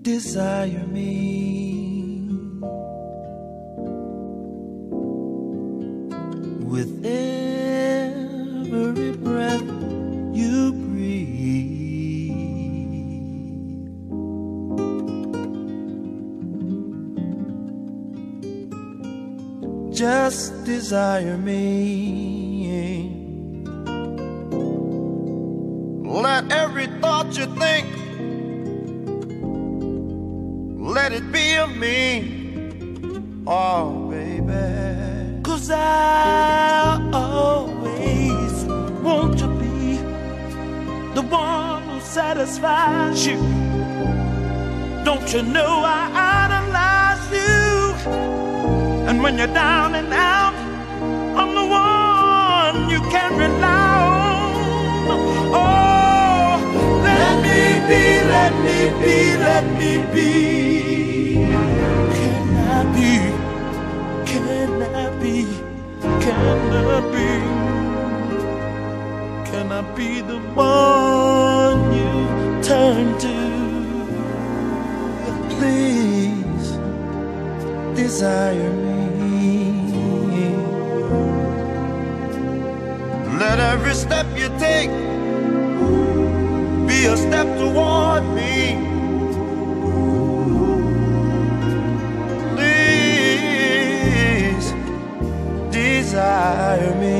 desire me. With every breath you breathe, just desire me. Let every thought you think, let it be of me. Oh, baby. 'Cause I always want to be the one who satisfies you. Don't you know I idolize you? And when you're down and out, I'm the one you can rely on. Oh, let me be, let me be, let me be. Can I be? Can I be? Can I be? Can I be the one you turn to? Please desire me. Let every step you take be a step toward me. Please desire me.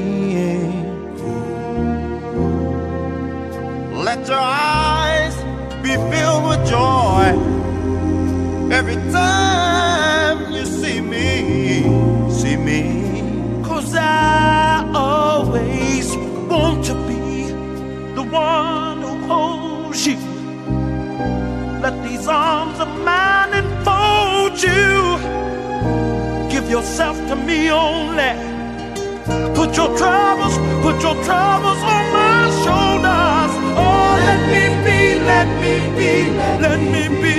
Let your eyes be filled with joy every time you see me, see me. 'Cause I always want to be the one who holds you. Let these arms of mine enfold you. Give yourself to me only. Put your troubles on my shoulders. Oh, let me be, let me be, let me be.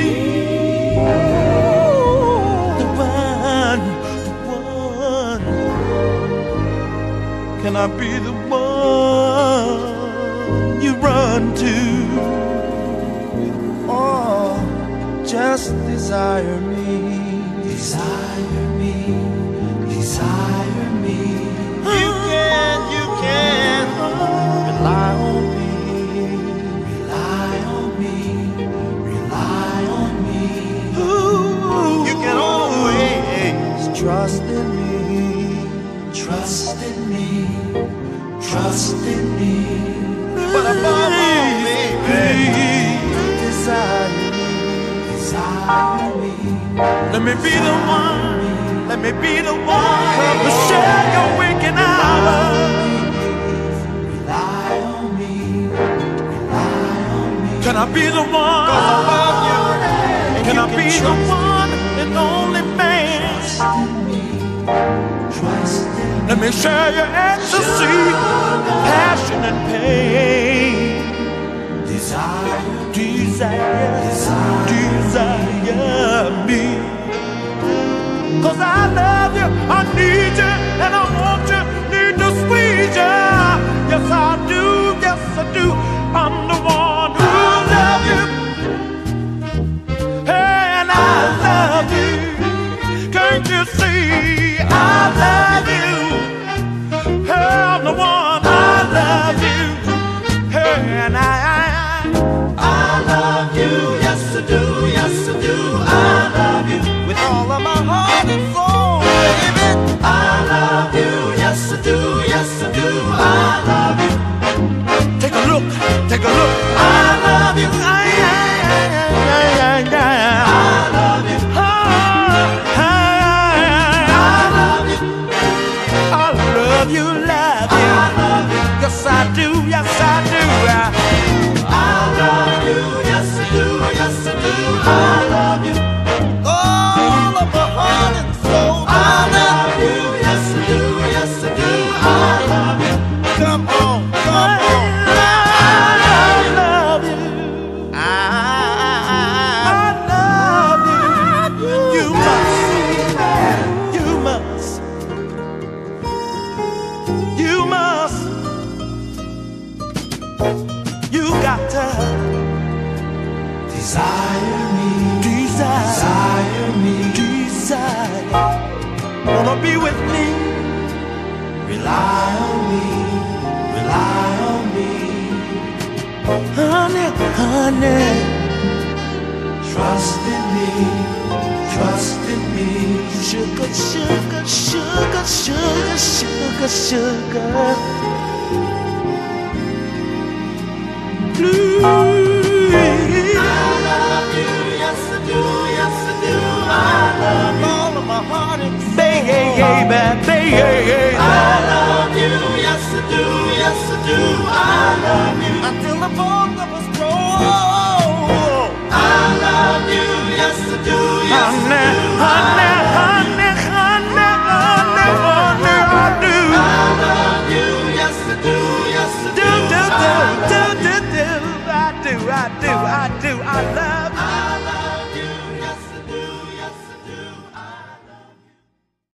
The one. Can I be the one you run to? Oh, just desire me. Desire me, desire me. You can rely on me. Rely on me, rely on me. Ooh, you can always trust in me. Trust in me, trust in me. But above all, baby, desire me, desire me. Let me be the one, let me be the one to share your waking hours. Rely on me, rely on me. Can I be the one? 'Cause I love you. Can I be the one and only man? Trust in me, trust in me. Let me share your ecstasy, passion and pain. Desire, desire, desire me. 'Cause I love you, I need you, and I want you, need to squeeze you. Yes, I do, yes, I do. I'm the one who love you, and I love you. Can't you see I love you? I'm the one, I love you, and I love you, yes I do, yes I do. I love you with all of my heart and soul, baby. I love you, yes I do, yes I do. I love you. Take a look, take a look. I love you, I love you. sugar, sugar, sugar, sugar, sugar, sugar. Blue. I love you, yes I do, yes I do. I love you, all of my heart and soul. Baby, I love you, yes I do, yes I do. I love you until the both of us grow. I love you, yes I do, yes I do. Honey, honey, honey, honey, honey, I do. I love you, yes I do, yes I do. I do.